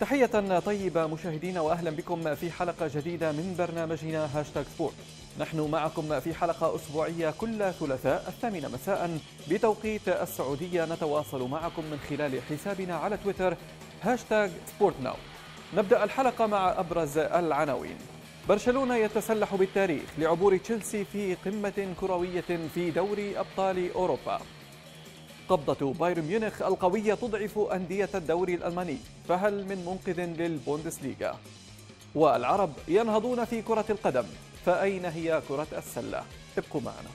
تحية طيبة مشاهدينا وأهلا بكم في حلقة جديدة من برنامجنا هاشتاغ سبورت. نحن معكم في حلقة أسبوعية كل ثلاثاء 8 مساء بتوقيت السعودية. نتواصل معكم من خلال حسابنا على تويتر هاشتاغ سبورت ناو. نبدأ الحلقة مع أبرز العناوين. برشلونة يتسلح بالتاريخ لعبور تشيلسي في قمة كروية في دوري أبطال أوروبا. قبضة بايرن ميونخ القوية تضعف أندية الدوري الألماني، فهل من منقذ للبوندسليغا؟ والعرب ينهضون في كرة القدم، فأين هي كرة السلة؟ ابقوا معنا.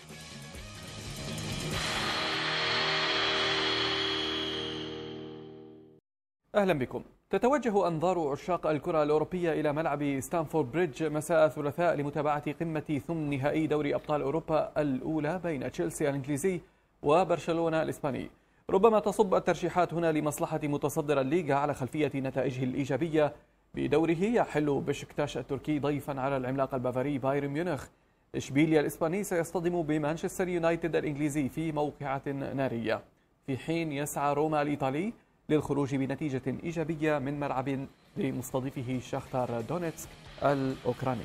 أهلا بكم. تتوجه أنظار عشاق الكرة الأوروبية إلى ملعب ستانفورد بريدج مساء الثلاثاء لمتابعة قمة ثمن نهائي دوري أبطال أوروبا الأولى بين تشيلسي الإنجليزي وبرشلونة الإسباني. ربما تصب الترشيحات هنا لمصلحة متصدر الليغا على خلفية نتائجه الإيجابية بدوره. يحل بشكتاش التركي ضيفا على العملاق البافاري بايرن ميونخ. إشبيليا الإسباني سيصطدم بمانشستر يونايتد الإنجليزي في موقعة نارية، في حين يسعى روما الإيطالي للخروج بنتيجة إيجابية من ملعب لمستضيفه شاختار دونيتسك الأوكراني.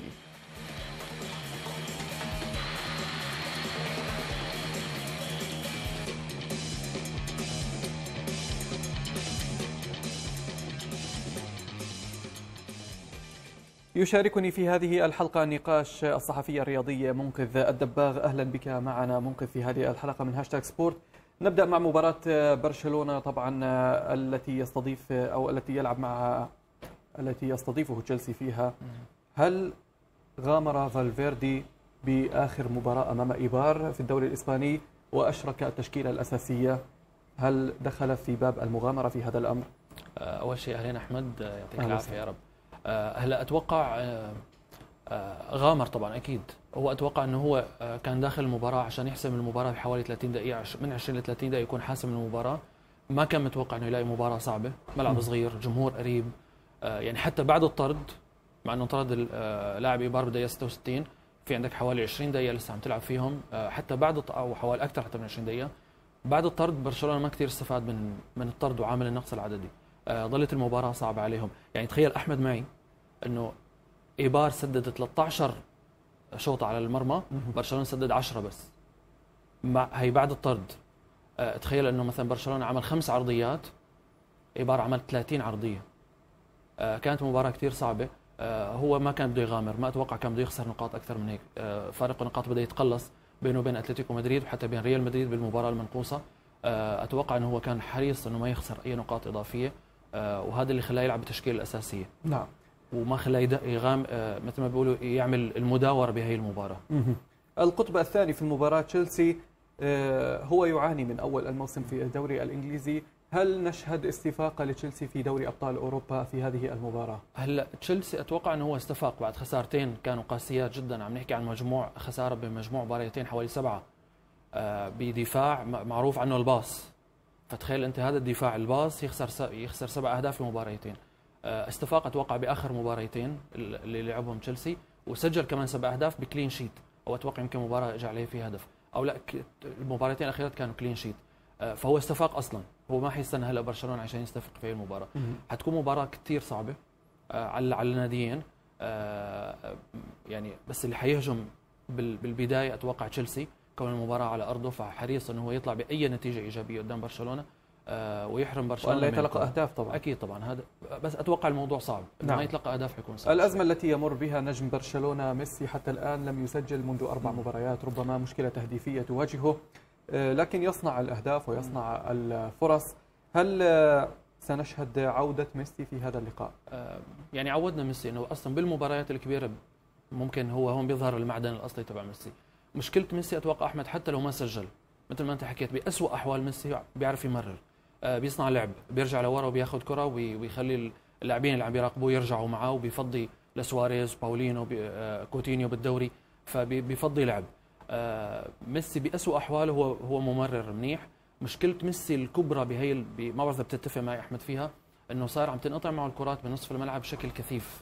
يشاركني في هذه الحلقة النقاش الصحفي الرياضي منقذ الدباغ. أهلا بك معنا منقذ في هذه الحلقة من هاشتاغ سبورت. نبدأ مع مباراة برشلونة طبعا التي يستضيف أو التي يلعب مع التي يستضيفه تشيلسي فيها. هل غامر فالفيردي بآخر مباراة أمام إيبار في الدوري الإسباني وأشرك التشكيلة الأساسية؟ هل دخل في باب المغامرة في هذا الأمر؟ أول شيء أهلين أحمد، يعطيك العافية يا رب. هلا أتوقع غامر طبعا أكيد. هو أتوقع أنه هو كان داخل المباراة عشان يحسم المباراة بحوالي 30 دقيقة، من 20 ل 30 دقيقة يكون حاسم المباراة. ما كان متوقع أنه يلاقي مباراة صعبة، ملعب صغير، جمهور قريب. يعني حتى بعد الطرد، مع أنه طرد لاعب إيبار بدقيقة 66، في عندك حوالي 20 دقيقة لسه عم تلعب فيهم. حتى بعد أو حوالي أكثر حتى من 20 دقيقة بعد الطرد برشلونة ما كثير استفاد من الطرد وعامل النقص العددي. ظلت المباراة صعبة عليهم. يعني تخيل أحمد معي أنه إيبار سدد 13 شوطة على المرمى، برشلونة سدد 10 بس. هي بعد الطرد. تخيل أنه مثلا برشلونة عمل 5 عرضيات، إيبار عمل 30 عرضية. كانت مباراة كتير صعبة. هو ما كان بده يغامر، ما أتوقع كان بده يخسر نقاط أكثر من هيك. فارق النقاط بدأ يتقلص بينه وبين أتلتيكو مدريد وحتى بين ريال مدريد بالمباراة المنقوصة. أتوقع أنه هو كان حريص أنه ما يخسر أي نقاط إضافية، وهذا اللي خلاه يلعب بالتشكيلة الأساسية. نعم. وما خلاه يغام مثل ما بيقولوا يعمل المداورة بهي المباراة. القطب الثاني في المباراة تشيلسي هو يعاني من أول الموسم في الدوري الإنجليزي. هل نشهد استفاقة لتشيلسي في دوري أبطال أوروبا في هذه المباراة؟ هلا تشيلسي أتوقع أنه هو استفاق بعد خسارتين كانوا قاسيات جدا. عم نحكي عن مجموع خسارة بمجموع مباراتين حوالي 7 بدفاع معروف عنه الباص. فتخيل أنت هذا الدفاع الباص يخسر 7 أهداف في مباراتين. استفاق أتوقع بآخر مباراتين اللي لعبهم تشيلسي، وسجل كمان 7 أهداف بكلين شيت، أو أتوقع يمكن مباراة اجى عليه فيه هدف، أو لا المباراتين الأخيرات كانوا كلين شيت. فهو استفاق أصلا. هو ما حيستنى هلا برشلونة عشان يستفق في المباراة. حتكون مباراة كتير صعبة على الناديين. يعني بس اللي حيهجم بالبداية أتوقع تشيلسي، كون المباراة على أرضه، فحريص أنه هو يطلع بأي نتيجة إيجابية قدام برشلونة ويحرم برشلونة ولا يتلقى أهداف طبعا. أكيد طبعا. هذا بس أتوقع الموضوع صعب. نعم. ما يتلقى أهداف حيكون صعب. الأزمة التي يمر بها نجم برشلونة ميسي حتى الآن لم يسجل منذ 4 مباريات. ربما مشكلة تهديفية تواجهه، لكن يصنع الأهداف ويصنع الفرص. هل سنشهد عودة ميسي في هذا اللقاء؟ يعني عودنا ميسي أنه أصلا بالمباريات الكبيرة ممكن هو هون بيظهر المعدن الأصلي تبع ميسي. مشكلة ميسي أتوقع أحمد حتى لو ما سجل، مثل ما أنت حكيت، بأسوأ أحوال ميسي بيعرف يمرر، بيصنع لعب، بيرجع لورا وبياخذ كرة وبيخلي اللاعبين اللي عم بيراقبوه يرجعوا معه، وبيفضي لسواريز باولينو كوتينيو بالدوري، فبيفضي لعب. ميسي بأسوأ أحواله هو ممرر منيح. مشكلة ميسي الكبرى بهي ما بعرف إذا بتتفق معي أحمد فيها، إنه صار عم تنقطع معه الكرات بنصف الملعب بشكل كثيف.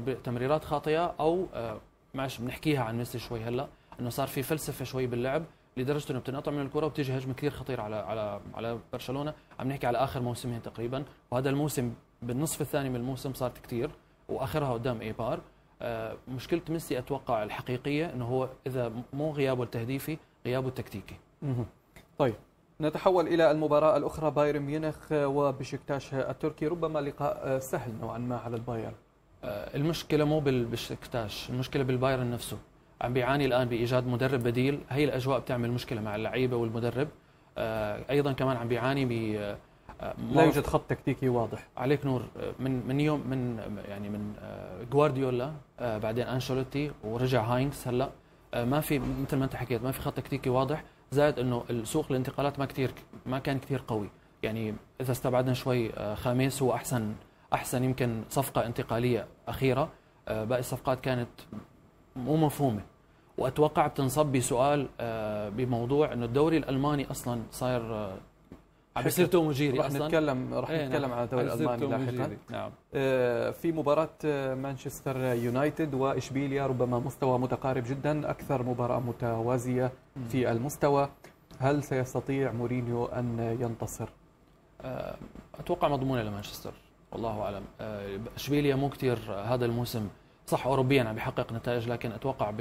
تمريرات خاطئة، أو معلش بنحكيها عن ميسي شوي هلا، إنه صار في فلسفة شوي باللعب. لدرجه انه بتنقطع من الكره وبتيجي هجمه كثير خطيره على برشلونه. عم نحكي على اخر موسمين تقريبا، وهذا الموسم بالنصف الثاني من الموسم صارت كثير، واخرها قدام ايبار. مشكله ميسي اتوقع الحقيقيه انه هو اذا مو غيابه التهديفي غيابه التكتيكي. طيب نتحول الى المباراه الاخرى، بايرن ميونخ وبشكتاش التركي، ربما لقاء سهل نوعا ما على البايرن. المشكله مو بالبشكتاش، المشكله بالبايرن نفسه. عم بيعاني الان بايجاد مدرب بديل، هي الاجواء بتعمل مشكله مع اللعيبه والمدرب. ايضا كمان عم بيعاني لا يوجد خط تكتيكي واضح. عليك نور. من يوم من جوارديولا، بعدين انشيلوتي، ورجع هاينكس هلا. ما في مثل ما انت حكيت، ما في خط تكتيكي واضح. زائد انه السوق الانتقالات ما كان كثير قوي. يعني اذا استبعدنا شوي خامس هو احسن يمكن صفقه انتقاليه اخيره. باقي الصفقات كانت مو مفهومه. واتوقع بتنصب بسؤال بموضوع انه الدوري الالماني اصلا صاير عم بيصير توم وجيري. راح نتكلم عن الدوري الالماني لاحقا. نعم. في مباراه مانشستر يونايتد واشبيليا، ربما مستوى متقارب جدا، اكثر مباراه متوازيه في المستوى. هل سيستطيع مورينيو ان ينتصر؟ اتوقع مضمونه لمانشستر، والله اعلم. اشبيليا مو كثير هذا الموسم، صح اوروبيا عم بيحقق نتائج، لكن اتوقع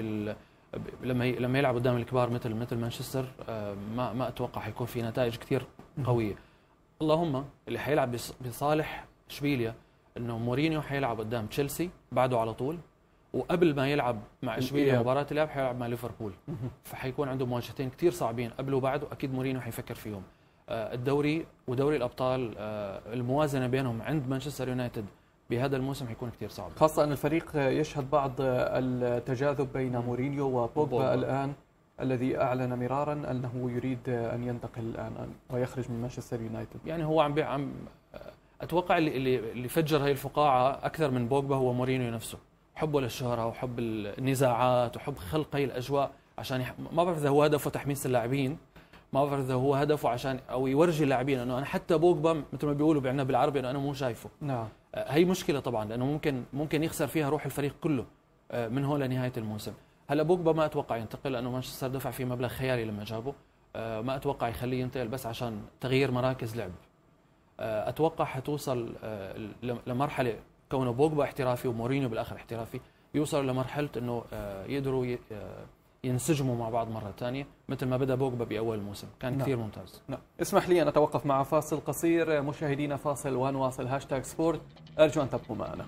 لما يلعب قدام الكبار مثل مانشستر ما اتوقع حيكون في نتائج كثير قويه. اللهم اللي حيلعب بصالح اشبيليا انه مورينيو حيلعب قدام تشيلسي بعده على طول، وقبل ما يلعب مع اشبيليا مباراه الإياب حيلعب مع ليفربول. فحيكون عنده مواجهتين كثير صعبين قبل وبعد، واكيد مورينيو حيفكر فيهم. الدوري ودوري الابطال الموازنه بينهم عند مانشستر يونايتد بهذا الموسم حيكون كثير صعب، خاصه ان الفريق يشهد بعض التجاذب بين مورينيو وبوجبا الان، الذي اعلن مرارا انه يريد ان ينتقل الان ويخرج من مانشستر يونايتد. يعني هو عم اتوقع اللي فجر هي الفقاعه اكثر من بوجبا هو مورينيو نفسه، حبه للشهره وحب النزاعات وحب خلق هي الاجواء. عشان ما بعرف اذا هو هدفه تحميس اللاعبين، ما بعرف اذا هو هدفه عشان او يورجي اللاعبين انه انا حتى بوجبا مثل ما بيقولوا عندنا بالعربي انه انا مو شايفه. نعم. هي مشكله طبعا، لانه ممكن يخسر فيها روح الفريق كله من هون لنهايه الموسم. هلا بوجبا ما اتوقع ينتقل، لانه مانشستر دفع فيه مبلغ خيالي لما جابه. ما اتوقع يخليه ينتقل بس عشان تغيير مراكز لعب. اتوقع حتوصل لمرحله كونه بوجبا احترافي ومورينيو بالاخر احترافي، يوصلوا لمرحله انه يقدروا ينسجموا مع بعض مره ثانيه، مثل ما بدا بوجبا باول الموسم كان كثير ممتاز. نعم. اسمح لي ان اتوقف مع فاصل قصير. مشاهدينا فاصل ونواصل. هاشتاج سبورت، ارجو ان تبقوا معنا.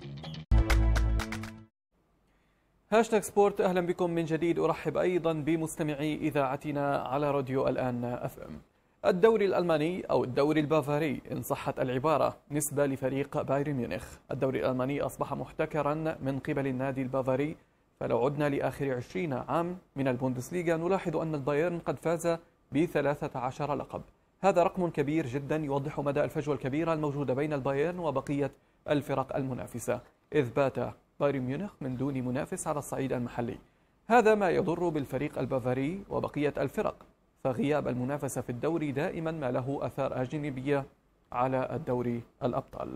هاشتاج سبورت، اهلا بكم من جديد. ارحب ايضا بمستمعي اذاعتنا على راديو الان اف ام. الدوري الألماني أو الدوري البافاري إن صحت العبارة نسبة لفريق بايرن ميونخ. الدوري الألماني أصبح محتكرا من قبل النادي البافاري، فلو عدنا لآخر 20 عام من البوندسليغا نلاحظ أن البايرن قد فاز ب13 لقب. هذا رقم كبير جدا يوضح مدى الفجوة الكبيرة الموجودة بين البايرن وبقية الفرق المنافسة، إذ بات بايرن ميونخ من دون منافس على الصعيد المحلي. هذا ما يضر بالفريق البافاري وبقية الفرق، فغياب المنافسة في الدوري دائما ما له آثار جانبية على الدوري الأبطال.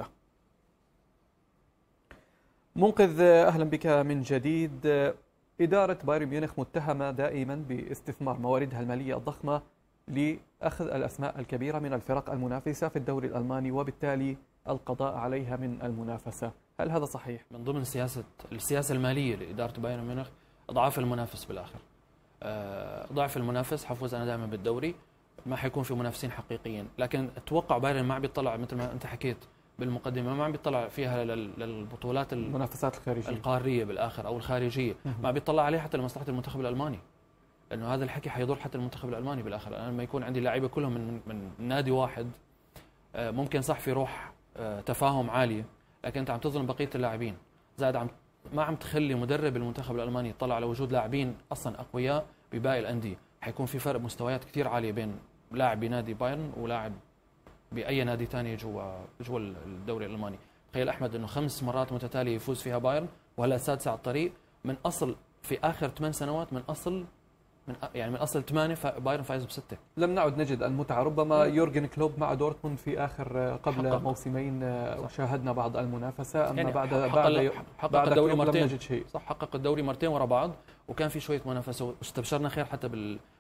منقذ، أهلا بك من جديد. إدارة بايرن ميونخ متهمة دائما باستثمار مواردها المالية الضخمة لأخذ الأسماء الكبيرة من الفرق المنافسة في الدوري الألماني، وبالتالي القضاء عليها من المنافسة. هل هذا صحيح؟ من ضمن السياسة المالية لإدارة بايرن ميونخ إضعاف المنافس بالآخر. ضعف المنافس حفوز انا دائما بالدوري، ما حيكون في منافسين حقيقيين. لكن اتوقع بايرن ما عم بيطلع مثل ما انت حكيت بالمقدمه، ما عم بيطلع فيها للبطولات المنافسات القاريه بالاخر او الخارجيه، ما بيطلع عليه حتى لمصلحه المنتخب الالماني، لانه هذا الحكي حيضر حتى المنتخب الالماني بالاخر. انا لما يكون عندي لاعيبه كلهم من نادي واحد، ممكن صح في روح تفاهم عاليه، لكن انت عم تظلم بقيه اللاعبين. زائد ما عم تخلي مدرب المنتخب الالماني يطلع على وجود لاعبين اصلا اقوياء بباقي الانديه. حيكون في فرق مستويات كثير عاليه بين لاعب بنادي بايرن ولاعب باي نادي ثاني جوا الدوري الالماني. تخيل احمد انه 5 مرات متتاليه يفوز فيها بايرن، وهلا السادسه على الطريق، من اصل في اخر 8 سنوات من اصل 8 بايرن فايز ب6. لم نعد نجد المتعه. ربما يورجن كلوب مع دورتموند في اخر قبل موسمين وشاهدنا بعض المنافسه، اما يعني بعد حقق الدوري مرتين. لم نجد شيء. صح، حقق الدوري مرتين ورا بعض، وكان في شويه منافسه واستبشرنا خير حتى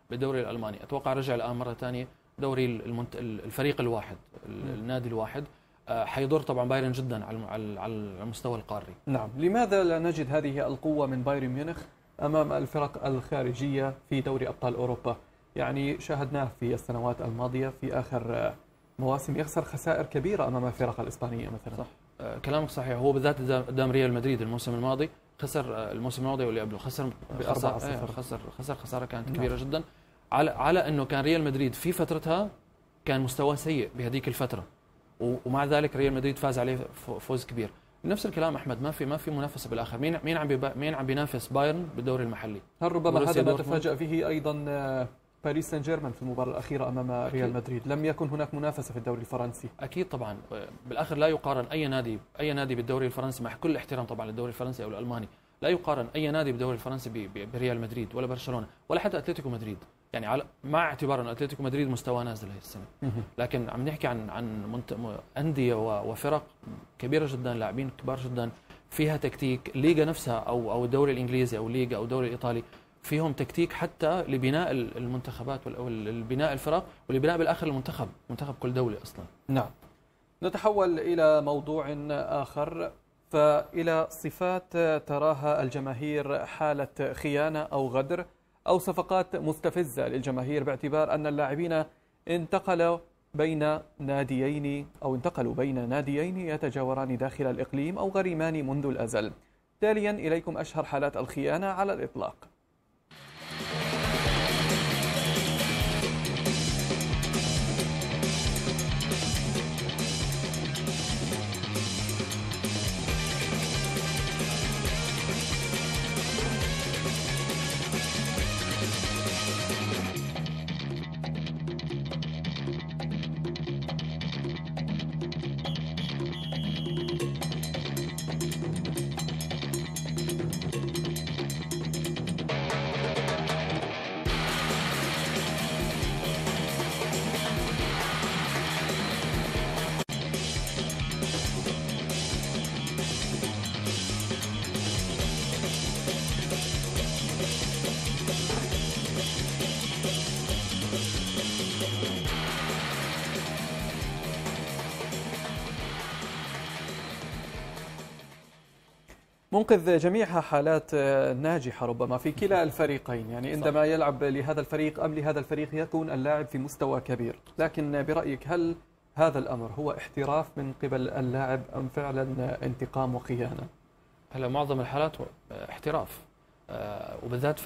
بالدوري الالماني. اتوقع رجع الان مره ثانيه دوري الفريق الواحد، النادي الواحد. حيضر طبعا بايرن جدا على المستوى القاري. نعم، لماذا لا نجد هذه القوة من بايرن ميونخ أمام الفرق الخارجية في دوري أبطال أوروبا؟ يعني شاهدناه في السنوات الماضية في آخر مواسم يخسر خسائر كبيرة أمام الفرق الإسبانية مثلا. صح، كلامك صحيح. هو بالذات قدام ريال مدريد الموسم الماضي خسر، الموسم الماضي واللي قبله خسر ب4-0. خسارة كانت كبيرة جدا، على أنه كان ريال مدريد في فترتها كان مستواه سيء بهذيك الفترة، ومع ذلك ريال مدريد فاز عليه فوز كبير. نفس الكلام احمد، ما في منافسه بالاخر. مين عم بينافس بايرن بالدوري المحلي؟ هل ربما هذا ما تفاجأ فيه ايضا باريس سان جيرمان في المباراه الاخيره امام ريال مدريد؟ لم يكن هناك منافسه في الدوري الفرنسي. اكيد طبعا، بالاخر لا يقارن اي نادي بالدوري الفرنسي، مع كل احترام طبعا للدوري الفرنسي او الالماني، لا يقارن اي نادي بالدوري الفرنسي بريال مدريد ولا برشلونه ولا حتى اتلتيكو مدريد. يعني مع اعتبار ان اتلتيكو مدريد مستواه نازل هي السنه، لكن عم نحكي عن انديه وفرق كبيره جدا، لاعبين كبار جدا، فيها تكتيك. الليغا نفسها او الدوري الانجليزي او الليغا او الدوري الايطالي فيهم تكتيك حتى لبناء المنتخبات او لبناء الفرق ولبناء بالاخر منتخب كل دوله اصلا. نعم. نتحول الى موضوع اخر، فإلى صفات تراها الجماهير حالة خيانة أو غدر أو صفقات مستفزة للجماهير، باعتبار أن اللاعبين انتقلوا بين ناديين يتجاوران داخل الإقليم أو غريمان منذ الأزل. تاليا إليكم أشهر حالات الخيانة على الإطلاق. منقذ جميعها حالات ناجحة ربما في كلا الفريقين، يعني عندما يلعب لهذا الفريق أم لهذا الفريق يكون اللاعب في مستوى كبير. لكن برأيك هل هذا الأمر هو احتراف من قبل اللاعب أم فعلا انتقام وخيانة؟ هلا معظم الحالات احتراف، وبالذات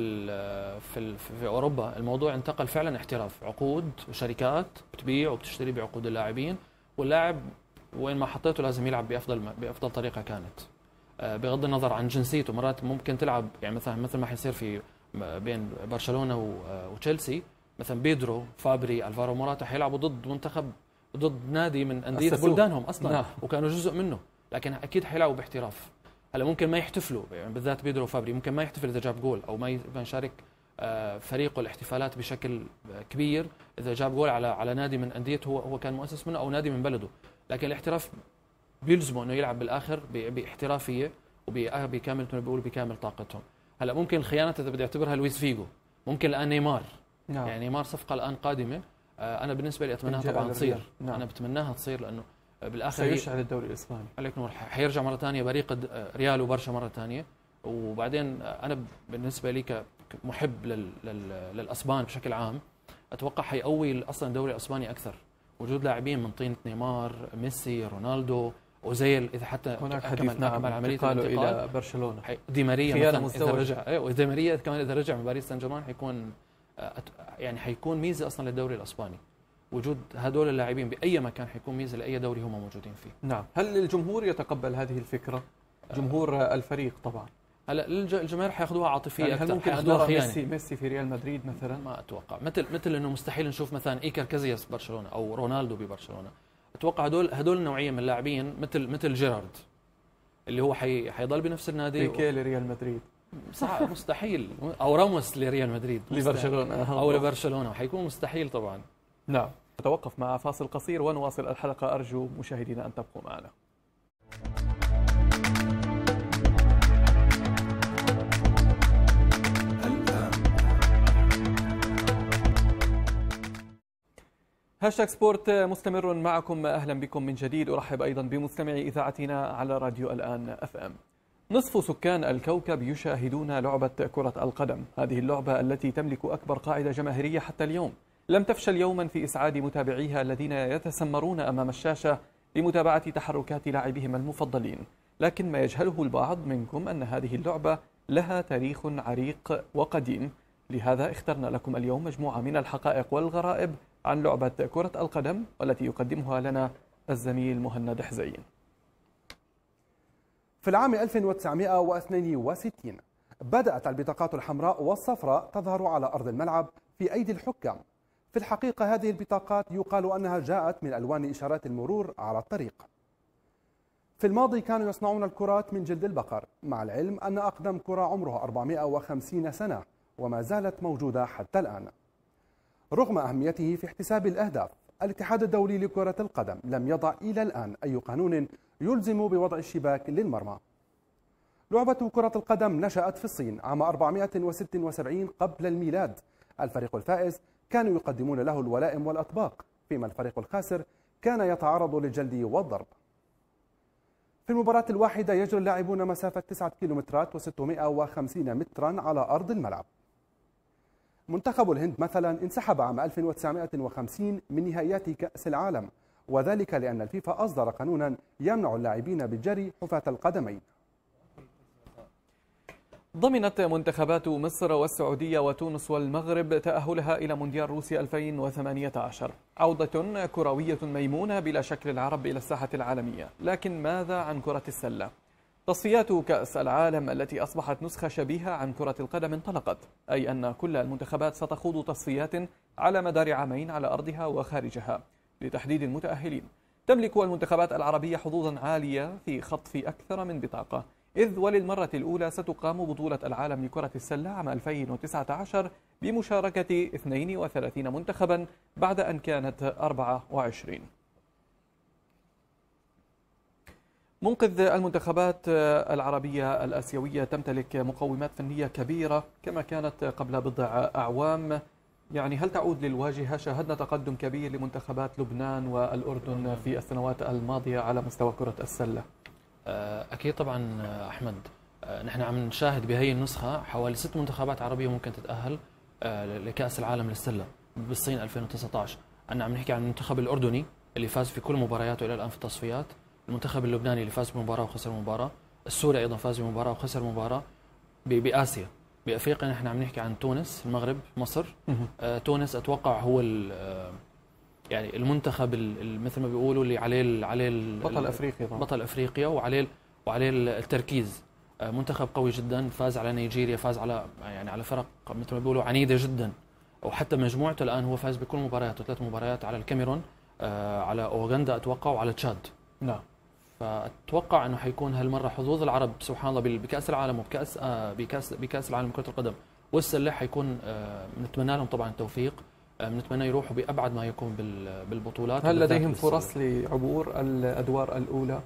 في أوروبا الموضوع انتقل فعلا احتراف، عقود وشركات بتبيع وبتشتري بعقود اللاعبين، واللاعب وين ما حطيته لازم يلعب بأفضل طريقة كانت، بغض النظر عن جنسيته. مرات ممكن تلعب يعني مثل ما حيصير في بين برشلونة وتشيلسي، مثلا بيدرو، فابري، الفارو موراتا حيلعبوا ضد نادي من أندية بلدانهم أصلا. نعم. وكانوا جزء منه، لكن أكيد حيلعبوا باحتراف. هلا ممكن ما يحتفلوا، يعني بالذات بيدرو وفابري ممكن ما يحتفل إذا جاب جول أو ما يشارك فريقه الاحتفالات بشكل كبير إذا جاب جول على نادي من أنديته هو كان مؤسس منه أو نادي من بلده. لكن الاحتراف بيلزموا انه يلعب بالاخر باحترافيه بكامل طاقتهم. هلا ممكن الخيانه اذا بدي اعتبرها لويس فيجو، ممكن الان نيمار. نعم. يعني نيمار صفقه الان قادمه، انا بالنسبه لي اتمناها طبعا تصير. نعم. انا بتمناها تصير لانه بالاخر سيشعل الدوري الاسباني. عليك نور، حيرجع مره ثانيه بريق ريال وبرشا مره ثانيه. وبعدين انا بالنسبه لي كمحب للاسبان بشكل عام، اتوقع حيقوي اصلا الدوري الاسباني اكثر، وجود لاعبين من طينة نيمار، ميسي، رونالدو، اوزيل، اذا حتى هناك حديث نعم عن الانتقال الى برشلونه. دي ماريا مثلا اذا رجع، ودي ماريا كمان اذا رجع من باريس سان جيرمان حيكون ميزه اصلا للدوري الاسباني. وجود هدول اللاعبين باي مكان حيكون ميزه لاي دوري هم موجودين فيه. نعم. هل الجمهور يتقبل هذه الفكره؟ جمهور الفريق طبعا. هلا الجماهير حياخذوها عاطفيه يعني اكثر. هل ممكن نرى ميسي في ريال مدريد مثلا؟ ما اتوقع. مثل انه مستحيل نشوف مثلا ايكر كازياس ببرشلونه او رونالدو ببرشلونه. اتوقع هدول النوعيه من اللاعبين مثل جيرارد اللي هو حيضل بنفس النادي. بيكي لريال مدريد مستحيل، او راموس لريال مدريد لبرشلونه او لبرشلونه، حيكون مستحيل طبعا. نعم. نتوقف مع فاصل قصير ونواصل الحلقه، ارجو مشاهدينا ان تبقوا معنا. هاشتاج سبورت مستمر معكم، أهلا بكم من جديد. أرحب أيضا بمستمعي إذاعتنا على راديو الآن FM. نصف سكان الكوكب يشاهدون لعبة كرة القدم. هذه اللعبة التي تملك أكبر قاعدة جماهيرية حتى اليوم لم تفشل يوما في إسعاد متابعيها الذين يتسمرون أمام الشاشة لمتابعة تحركات لاعبهم المفضلين. لكن ما يجهله البعض منكم أن هذه اللعبة لها تاريخ عريق وقديم. لهذا اخترنا لكم اليوم مجموعة من الحقائق والغرائب عن لعبة كرة القدم، والتي يقدمها لنا الزميل مهند حزين. في العام 1962 بدأت البطاقات الحمراء والصفراء تظهر على أرض الملعب في أيدي الحكام. في الحقيقة هذه البطاقات يقال أنها جاءت من ألوان إشارات المرور على الطريق. في الماضي كانوا يصنعون الكرات من جلد البقر، مع العلم أن أقدم كرة عمرها 450 سنة وما زالت موجودة حتى الآن. رغم أهميته في احتساب الأهداف، الاتحاد الدولي لكرة القدم لم يضع إلى الآن أي قانون يلزم بوضع الشباك للمرمى. لعبة كرة القدم نشأت في الصين عام 476 قبل الميلاد. الفريق الفائز كانوا يقدمون له الولائم والأطباق، فيما الفريق الخاسر كان يتعرض للجلد والضرب. في المباراة الواحدة يجري اللاعبون مسافة 9 كيلومترات و650 مترا على أرض الملعب. منتخب الهند مثلا انسحب عام 1950 من نهائيات كأس العالم، وذلك لأن الفيفا أصدر قانونا يمنع اللاعبين بالجري حفاة القدمين. ضمنت منتخبات مصر والسعودية وتونس والمغرب تأهلها إلى مونديال روسيا 2018. عودة كروية ميمونة بلا شك للعرب إلى الساحة العالمية. لكن ماذا عن كرة السلة؟ تصفيات كأس العالم التي أصبحت نسخة شبيهة عن كرة القدم انطلقت، أي أن كل المنتخبات ستخوض تصفيات على مدار عامين على أرضها وخارجها لتحديد المتأهلين. تملك المنتخبات العربية حظوظا عالية في خطف أكثر من بطاقة، إذ وللمرة الأولى ستقام بطولة العالم لكرة السلة عام 2019 بمشاركة 32 منتخبا بعد أن كانت 24. منقذ المنتخبات العربية الآسيوية تمتلك مقومات فنية كبيرة كما كانت قبل بضع أعوام. يعني هل تعود للواجهة؟ شاهدنا تقدم كبير لمنتخبات لبنان والأردن في السنوات الماضية على مستوى كرة السلة. أكيد طبعا أحمد، نحن عم نشاهد بهي النسخة حوالي 6 منتخبات عربية ممكن تتأهل لكأس العالم للسلة بالصين 2019. أنا عم نحكي عن المنتخب الأردني اللي فاز في كل مبارياته إلى الآن في التصفيات، المنتخب اللبناني اللي فاز بمباراة وخسر مباراة، السوري أيضا فاز بمباراة وخسر مباراة. بآسيا بأفريقيا نحن عم نحكي عن تونس، المغرب، مصر. تونس أتوقع هو يعني المنتخب مثل ما بيقولوا اللي عليه بطل افريقيا طبعا. بطل افريقيا وعليه التركيز. منتخب قوي جدا، فاز على نيجيريا، فاز على فرق مثل ما بيقولوا عنيده جدا، وحتى مجموعته الان هو فاز بكل مبارياته، 3 مباريات على الكاميرون، على اوغندا اتوقع، وعلى تشاد. نعم. فاتوقع انه حيكون هالمره حظوظ العرب سبحان الله بكاس العالم بكاس العالم كره القدم والسله حيكون نتمنى لهم طبعا التوفيق. بنتمنى يروحوا بأبعد ما يكون بالبطولات. هل لديهم فرص لعبور الأدوار الأولى؟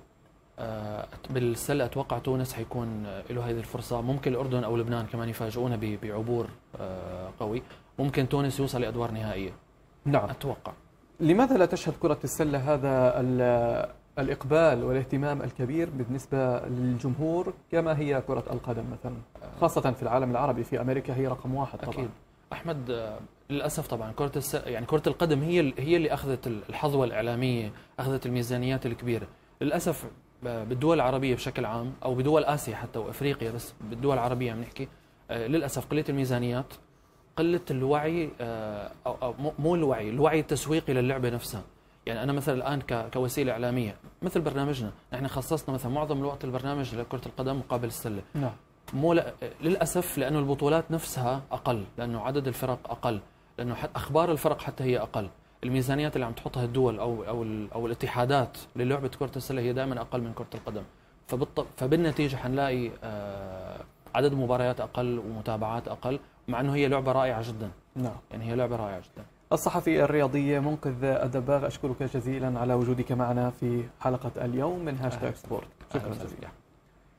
بالسلة أتوقع تونس حيكون له هذه الفرصة، ممكن الأردن أو لبنان كمان يفاجئونا بعبور قوي، ممكن تونس يوصل لأدوار نهائية. نعم أتوقع. لماذا لا تشهد كرة السلة هذا الإقبال والاهتمام الكبير بالنسبة للجمهور كما هي كرة القدم مثلا، خاصة في العالم العربي؟ في أمريكا هي رقم 1 طبعا. أكيد. أحمد، للأسف طبعا يعني كرة القدم هي اللي أخذت الحظوة الإعلامية، أخذت الميزانيات الكبيرة. للأسف بالدول العربية بشكل عام أو بدول آسيا حتى وأفريقيا، بس بالدول العربية عم نحكي، للأسف قلة الميزانيات، قلة الوعي، أو مو الوعي التسويقي للعبة نفسها. يعني أنا مثلا الآن كوسيلة إعلامية مثل برنامجنا، نحن خصصنا مثلا معظم الوقت البرنامج لكرة القدم مقابل السلة. نعم. للأسف لأنه البطولات نفسها أقل، لأنه عدد الفرق أقل، لأنه أخبار الفرق حتى هي أقل، الميزانيات اللي عم تحطها الدول أو الاتحادات للعبة كرة السلة هي دائما أقل من كرة القدم. فبالنتيجة حنلاقي عدد مباريات أقل ومتابعات أقل، مع أنه هي لعبة رائعة جدا. نعم. يعني هي لعبة رائعة جدا. الصحفي الرياضي منقذ الدباغ، أشكرك جزيلا على وجودك معنا في حلقة اليوم من هاشتاج سبورت. شكرا جزيلا.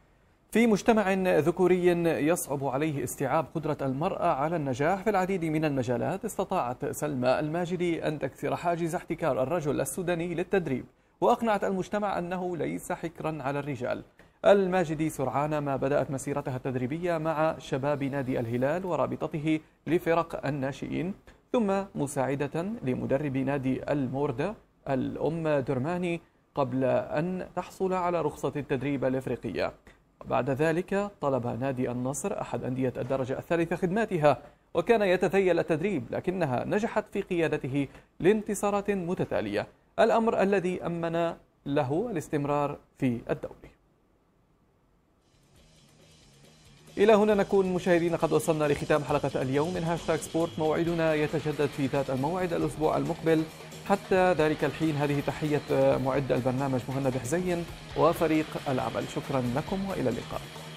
في مجتمع ذكوري يصعب عليه استيعاب قدرة المرأة على النجاح في العديد من المجالات، استطاعت سلمى الماجدي أن تكسر حاجز احتكار الرجل السوداني للتدريب، وأقنعت المجتمع أنه ليس حكرا على الرجال. الماجدي سرعان ما بدأت مسيرتها التدريبية مع شباب نادي الهلال ورابطته لفرق الناشئين، ثم مساعدة لمدرب نادي الموردة الأم درماني قبل أن تحصل على رخصة التدريب الإفريقية. بعد ذلك طلب نادي النصر أحد أندية الدرجة الثالثة خدماتها، وكان يتذيل التدريب، لكنها نجحت في قيادته لانتصارات متتالية، الأمر الذي أمن له الاستمرار في الدوري. إلى هنا نكون مشاهدين قد وصلنا لختام حلقة اليوم من هاشتاغ سبورت. موعدنا يتجدد في ذات الموعد الأسبوع المقبل. حتى ذلك الحين هذه تحية معد البرنامج مهند حزين وفريق العمل. شكرا لكم وإلى اللقاء.